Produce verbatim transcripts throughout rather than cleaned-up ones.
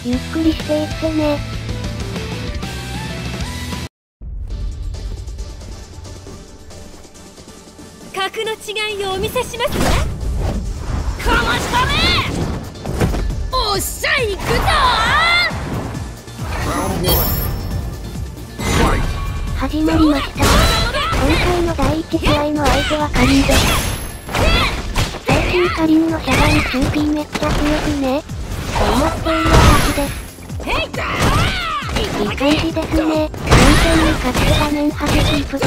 ゆっくりしていってね。 格の違いをお見せしますね。かましたね。おっしゃいくぞー。 始まりました。今回のだいいち試合の相手はカリンです。最近カリンのシャガに ツーピー めっちゃ強くね。と思っている私です。いい感じですね。完全に勝って画面端キープです。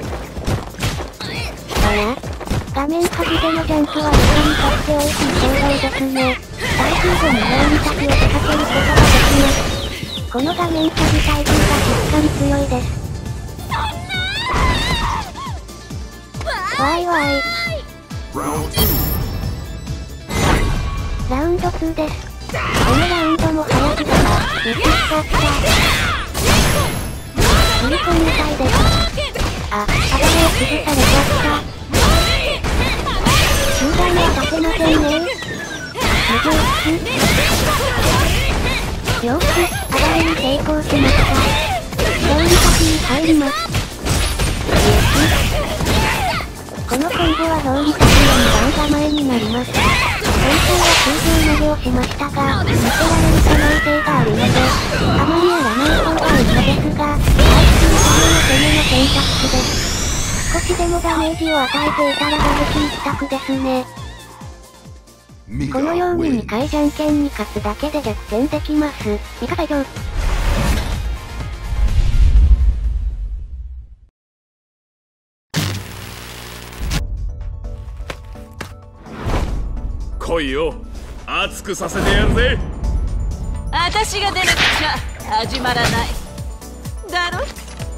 あら？画面端でのジャンプはしっかり勝っておいしい衝動ですね。大空母のように卓を仕掛けることができます。この画面端タイプがしっかり強いです。わいわい。ラウンドツーです。このラウンドも早くだが、ミスったった。振り込みたいです。あ、あばれを崩されちゃった。集団は立てませんね。むずいっす。よし、あばれに成功しました。料理先に入ります。このコンボは料理先のにばん構えになります。今回は空中投げをしましたが、見せられる可能性があるので、あまりやらない方がいいのですが、回復のための攻めの選択肢です。少しでもダメージを与えていたら打撃一択ですね。このようににかいじゃんけんに勝つだけで逆転できます。ミカ隊長。 来いよ、熱くさせてやるぜ。 私が出なくちゃ始まらないだろ。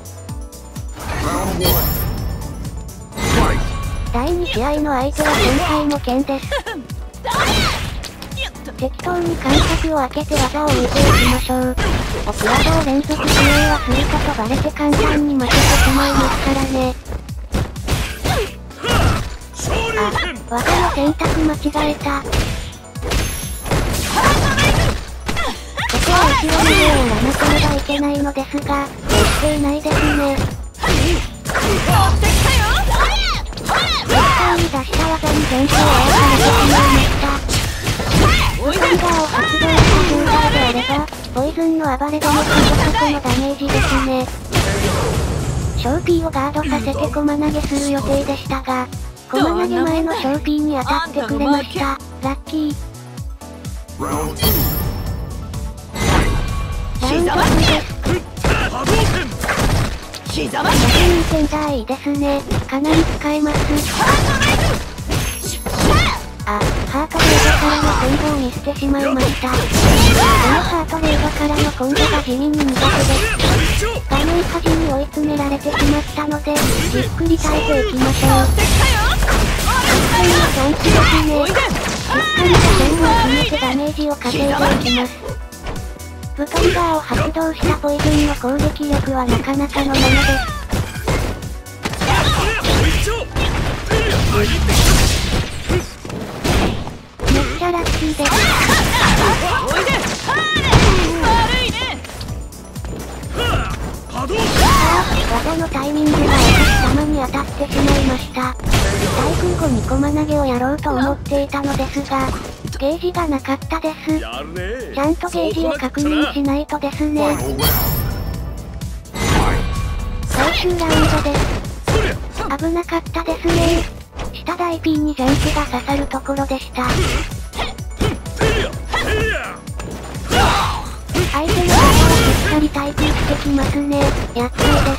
だいに試合の相手は今回も剣です。適当に間隔を空けて技を見ていきましょう。奥技を連続使用はすることバレて簡単に負けてしまいますからね。あ、技の選択間違えた。ここは後ろに目をやらなければいけないのですが、やっていないですね。絶対に出した技に全勝を合わされてしまいました。スタンダーを発動した状態であれば、ポイズンの暴れでもそこそこのダメージですね。ショーピーをガードさせて駒投げする予定でしたが、駒投げ前のショーピーに当たってくれました。ラッキー。ラウンドツーです。ひざまひにセンターいいですね。かなり使えます。あ、ハートレードからのコンボを見捨てしまいました。このハートレードからのコンボが地味に苦手です。画面端に追い詰められてしまったので、じっくり耐えていきましょう。完全なチャンスですね。しっかりと剣を決めてダメージを稼いでいきます。ブトリガーを発動したポイズンの攻撃力はなかなかのものです。めっちゃラッキーです。ああ、技のタイミングが私様に当たってしまいました。対空後に駒投げをやろうと思っていたのですが、ゲージがなかったです。ちゃんとゲージを確認しないとですね。最終ラウンドです。危なかったですね。下台 P にジャンプが刺さるところでした。相手の技はしっかり対空してきますね。厄介です。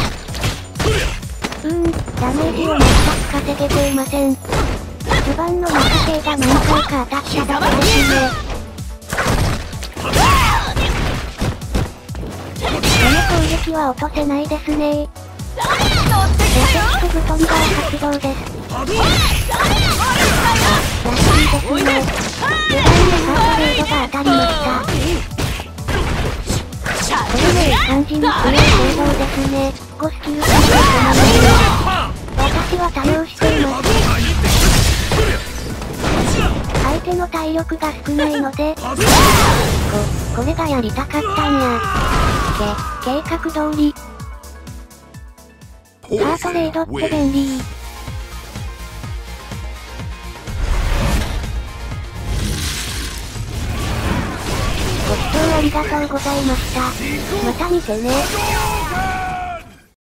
うーん、ダメージを全く稼げていません。序盤の中系が何回か当たっただけですね。この攻撃は落とせないですね。エフェクトブトリガー発動です。あ、ラッキーですね。序盤でハートレードが当たりました。これもいい感じに強い行動ですね。ごスキルからのコマ投げ。私は対応しています。相手の体力が少ないので、こ、これがやりたかったんや。け、計画通り。ハートレードって便利。ご視聴ありがとうございました。また見てね。